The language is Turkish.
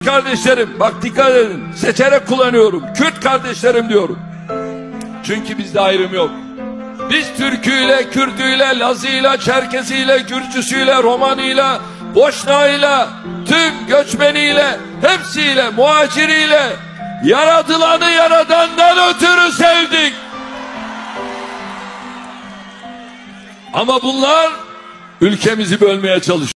kardeşlerim, bak dikkat edin, seçerek kullanıyorum. Kürt kardeşlerim diyorum. Çünkü bizde ayrım yok. Biz Türküyle, Kürtüyle, Lazıyla, Çerkeziyle, Gürcüsüyle, Romanıyla, Boşnağıyla, tüm göçmeniyle, hepsiyle, muhaciriyle, yaratılanı yaradandan ötürü sevdik. Ama bunlar ülkemizi bölmeye çalışıyor.